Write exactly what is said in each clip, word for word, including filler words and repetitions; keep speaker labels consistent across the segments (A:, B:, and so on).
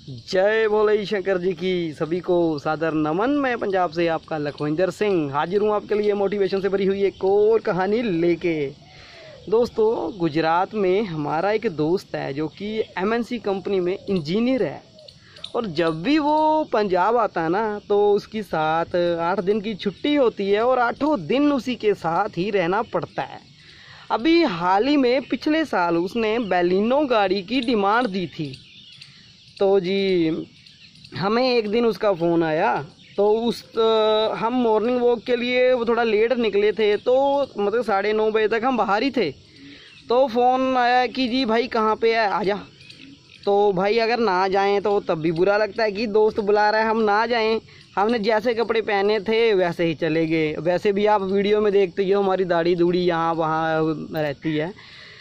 A: जय भोले शंकर जी की सभी को सादर नमन। मैं पंजाब से आपका लखविंदर सिंह हाजिर हूँ आपके लिए मोटिवेशन से भरी हुई एक और कहानी लेके। दोस्तों, गुजरात में हमारा एक दोस्त है जो कि एमएनसी कंपनी में इंजीनियर है, और जब भी वो पंजाब आता है ना तो उसकी साथ आठ दिन की छुट्टी होती है और आठों दिन उसी के साथ ही रहना पड़ता है। अभी हाल ही में पिछले साल उसने बैलिनो गाड़ी की डिमांड दी थी, तो जी हमें एक दिन उसका फ़ोन आया। तो उस हम मॉर्निंग वॉक के लिए वो थोड़ा लेट निकले थे, तो मतलब साढ़े नौ बजे तक हम बाहर ही थे। तो फ़ोन आया कि जी भाई कहाँ पे है, आजा। तो भाई अगर ना जाएं तो तब भी बुरा लगता है कि दोस्त बुला रहा है, हम ना जाएं। हमने जैसे कपड़े पहने थे वैसे ही चले गए। वैसे भी आप वीडियो में देखते ही हो हमारी दाढ़ी दूढ़ी यहाँ वहाँ रहती है।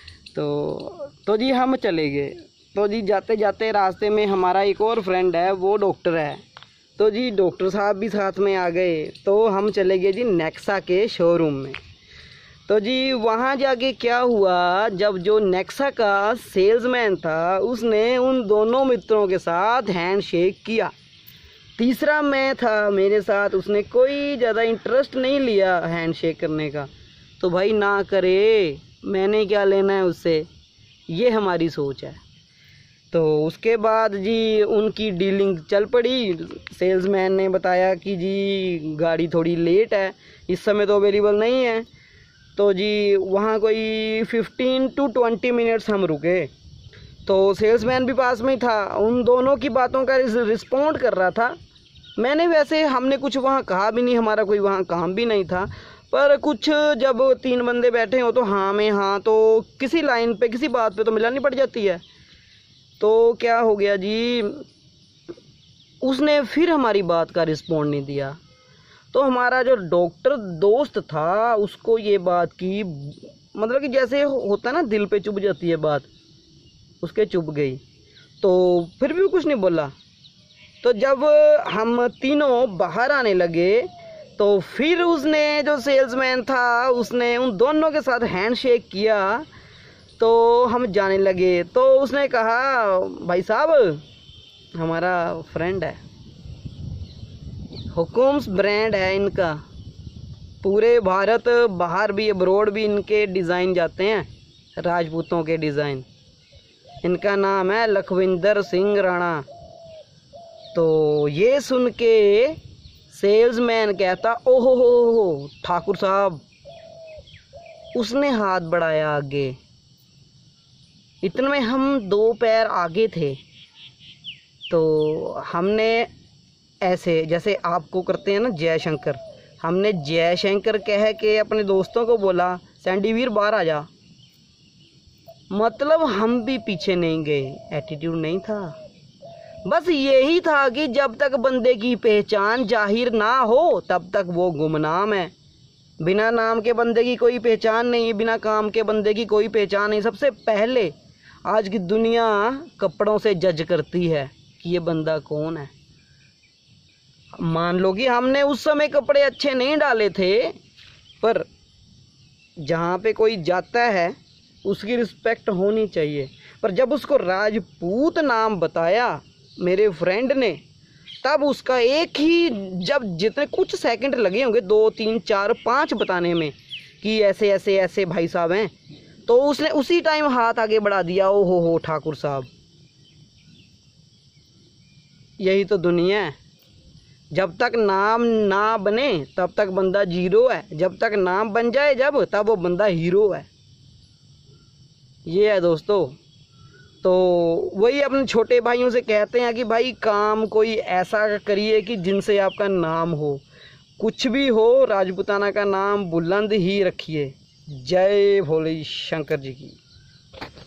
A: तो तो जी हम चले गए। तो जी जाते जाते रास्ते में हमारा एक और फ्रेंड है, वो डॉक्टर है। तो जी डॉक्टर साहब भी साथ में आ गए। तो हम चले गए जी नेक्सा के शोरूम में। तो जी वहाँ जाके क्या हुआ, जब जो नेक्सा का सेल्समैन था उसने उन दोनों मित्रों के साथ हैंडशेक किया। तीसरा मैं था मेरे साथ, उसने कोई ज़्यादा इंटरेस्ट नहीं लिया हैंडशेक करने का। तो भाई ना करे, मैंने क्या लेना है उससे, ये हमारी सोच है। तो उसके बाद जी उनकी डीलिंग चल पड़ी। सेल्समैन ने बताया कि जी गाड़ी थोड़ी लेट है, इस समय तो अवेलेबल नहीं है। तो जी वहाँ कोई फिफ्टीन टू ट्वेंटी मिनट्स हम रुके। तो सेल्समैन भी पास में ही था, उन दोनों की बातों का रिस्पॉन्ड कर रहा था। मैंने वैसे हमने कुछ वहाँ कहा भी नहीं, हमारा कोई वहाँ काम भी नहीं था। पर कुछ जब तीन बंदे बैठे हो तो हाँ में हाँ, तो किसी लाइन पे किसी बात पे तो मिलानी पड़ जाती है। तो क्या हो गया जी, उसने फिर हमारी बात का रिस्पॉन्ड नहीं दिया। तो हमारा जो डॉक्टर दोस्त था उसको ये बात की, मतलब कि जैसे होता है ना दिल पे चुभ जाती है बात, उसके चुभ गई। तो फिर भी कुछ नहीं बोला। तो जब हम तीनों बाहर आने लगे तो फिर उसने, जो सेल्समैन था, उसने उन दोनों के साथ हैंडशेक किया। तो हम जाने लगे। तो उसने कहा भाई साहब, हमारा फ्रेंड है, हुकुम्स ब्रांड है इनका, पूरे भारत बाहर भी अब्रोड भी इनके डिज़ाइन जाते हैं, राजपूतों के डिज़ाइन। इनका नाम है लखविंदर सिंह राणा। तो ये सुन के सेल्समैन कहता ओहो हो हो ठाकुर साहब। उसने हाथ बढ़ाया आगे, इतने में हम दो पैर आगे थे। तो हमने ऐसे जैसे आपको करते हैं ना जय शंकर, हमने जय शंकर कह के अपने दोस्तों को बोला सैंडीवीर बाहर आ जा। मतलब हम भी पीछे नहीं गए, एटीट्यूड नहीं था। बस यही था कि जब तक बंदे की पहचान जाहिर ना हो तब तक वो गुमनाम है। बिना नाम के बंदे की कोई पहचान नहीं, बिना काम के बंदे की कोई पहचान नहीं। सबसे पहले आज की दुनिया कपड़ों से जज करती है कि ये बंदा कौन है। मान लो कि हमने उस समय कपड़े अच्छे नहीं डाले थे, पर जहाँ पे कोई जाता है उसकी रिस्पेक्ट होनी चाहिए। पर जब उसको राजपूत नाम बताया मेरे फ्रेंड ने, तब उसका एक ही, जब जितने कुछ सेकंड लगे होंगे, दो तीन चार पाँच बताने में कि ऐसे ऐसे ऐसे भाई साहब हैं, तो उसने उसी टाइम हाथ आगे बढ़ा दिया। ओ हो हो ठाकुर साहब। यही तो दुनिया है। जब तक नाम ना बने तब तक बंदा जीरो है, जब तक नाम बन जाए जब, तब वो बंदा हीरो है। ये है दोस्तों। तो वही अपने छोटे भाइयों से कहते हैं कि भाई काम कोई ऐसा करिए कि जिनसे आपका नाम हो, कुछ भी हो, राजपूताना का नाम बुलंद ही रखिए। जय भोले शंकर जी की।